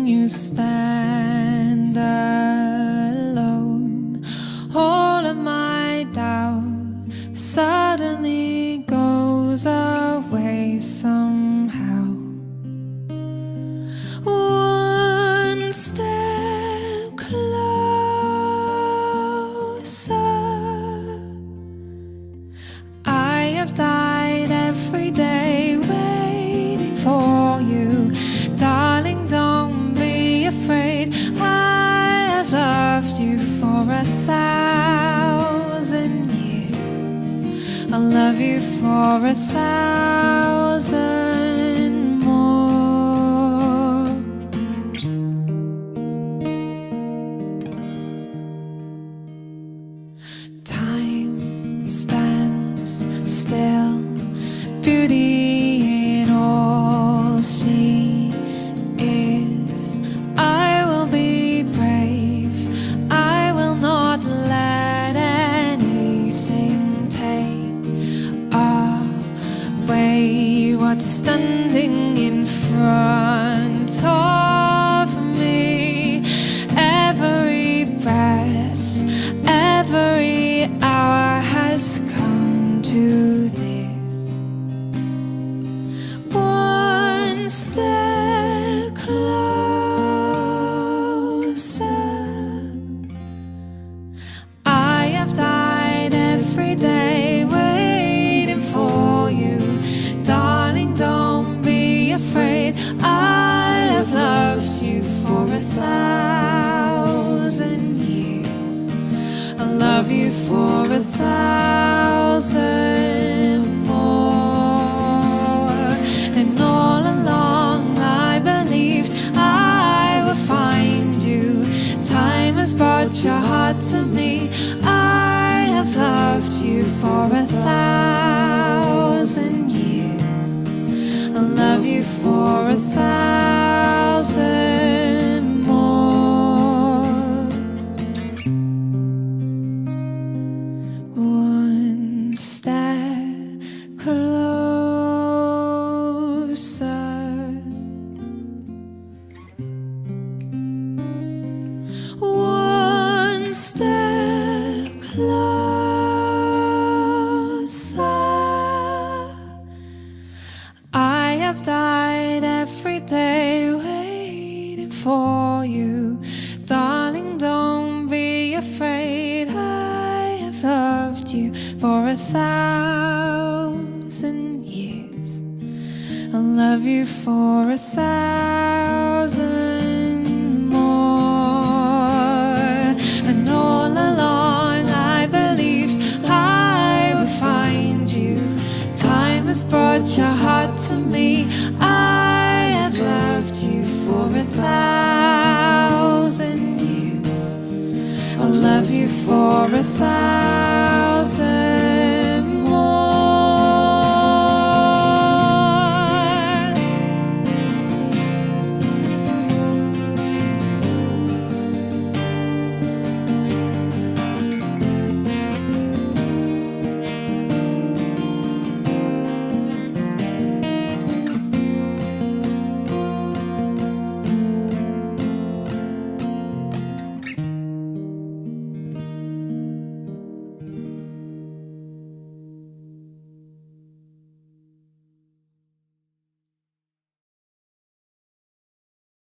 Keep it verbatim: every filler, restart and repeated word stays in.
watching you stand alone. All of my doubt suddenly goes away somehow. One step closer. I have died every day waiting for you. Darling, don't be afraid. I have loved you for a thousand years. I'll love you for a thousand more. Time stands still, beauty in all she is. I will be brave, I will not let anything take away what's standing in front of me. Every breath, every hour has come to this. One step closer. I have died every day waiting for you. Darling, don't be afraid. I have loved you for a thousand years. I'll love you for a thousand more. And all along I believed I would find you. Time has brought your heart to me. I have loved you for a thousand years. I'll love you for a thousand more. One step closer. One step closer. I have died every day waiting for you. Darling, don't be afraid. I have loved you for a thousand years. I'll love you for a thousand more. And all along I believed I would find you. Time has brought your heart to me. I have loved you for a thousand years. I'll love you for a thousand